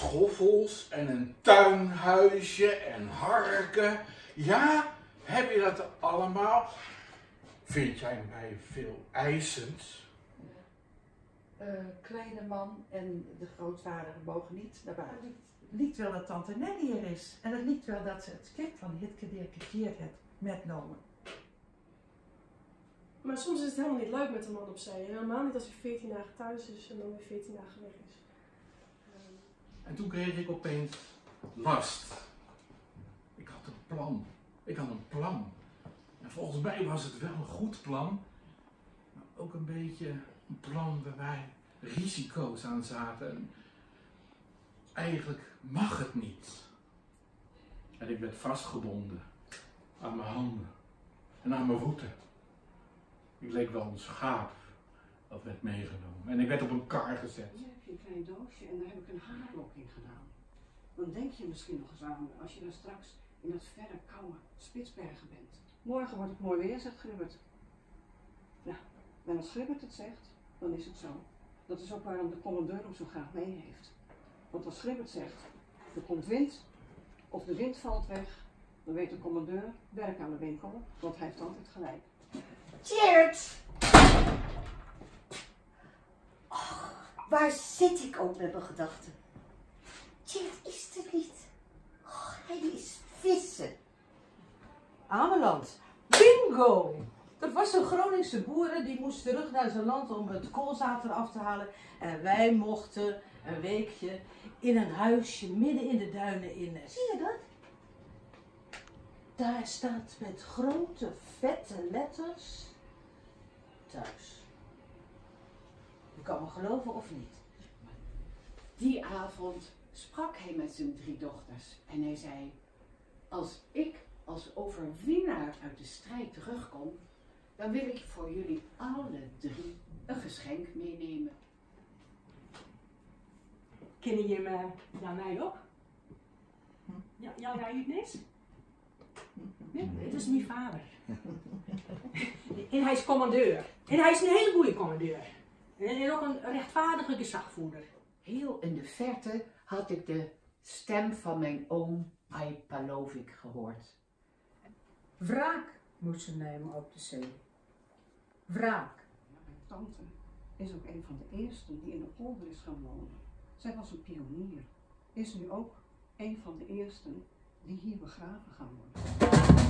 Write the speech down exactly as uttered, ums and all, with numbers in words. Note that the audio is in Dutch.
schoffels en een tuinhuisje en harken. Ja, heb je dat allemaal? Vind jij mij veel eisend? Uh, kleine man en de grootvader mogen niet naar buiten. Het liekt wel dat tante Nelly er is. En het liekt wel dat ze het kind van Hitke dirigiteerd heeft metgenomen. Maar soms is het helemaal niet leuk met een man opzij. En helemaal niet als hij veertien dagen thuis is en dan weer veertien dagen weg is. Um... En toen kreeg ik opeens last. Ik had een plan. Ik had een plan. En volgens mij was het wel een goed plan. Maar ook een beetje een plan waar wij risico's aan zaten. En eigenlijk mag het niet. En ik werd vastgebonden aan mijn handen en aan mijn voeten. Ik leek wel een schaap dat werd meegenomen. En ik werd op een kar gezet. Hier heb je een klein doosje en daar heb ik een haarlok in gedaan. Dan denk je misschien nog eens aan als je dan straks in dat verre, koude Spitsbergen bent. Morgen wordt het mooi weer, zegt Gribbert. Nou, en als Gribbert het zegt, dan is het zo. Dat is ook waarom de commandeur hem zo graag mee heeft. Want als Gribbert zegt, er komt wind, of de wind valt weg, dan weet de commandeur, werk aan de winkel, want hij heeft altijd gelijk. Tjeerd! Oh, waar zit ik ook met mijn gedachten? Tjeerd is er niet. Oh, hij is vissen. Ameland. Bingo! Er was een Groningse boer die moest terug naar zijn land om het koolzaad eraf te halen. En wij mochten een weekje in een huisje midden in de duinen in. Zie je dat? Daar staat met grote vette letters thuis. Je kan me geloven of niet. Die avond sprak hij met zijn drie dochters en hij zei: als ik als overwinnaar uit de strijd terugkom, dan wil ik voor jullie alle drie een geschenk meenemen. Ken je me ja, mij ook? Ja, jou rijdt niks? Nee, het is mijn vader. En hij is commandeur. En hij is een hele goede commandeur. En ook een rechtvaardige gezagvoerder. Heel in de verte had ik de stem van mijn oom Ai Palovik gehoord. Wraak moet ze nemen op de zee. Wraak. Ja, mijn tante is ook een van de eersten die in de polder is gaan wonen. Zij was een pionier. Is nu ook een van de eersten die hier begraven gaan worden.